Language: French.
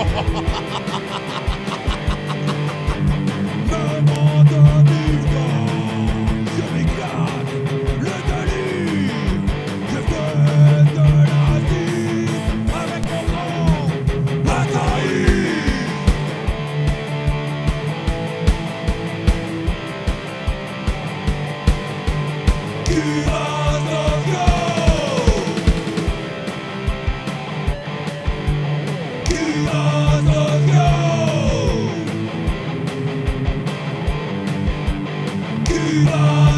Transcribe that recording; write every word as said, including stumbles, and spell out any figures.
Le monde vivant, je m'éclate, le délire. Je fais de la vie avec mon grand Atari. Kurazovio, Kurazovio, Kurazovio.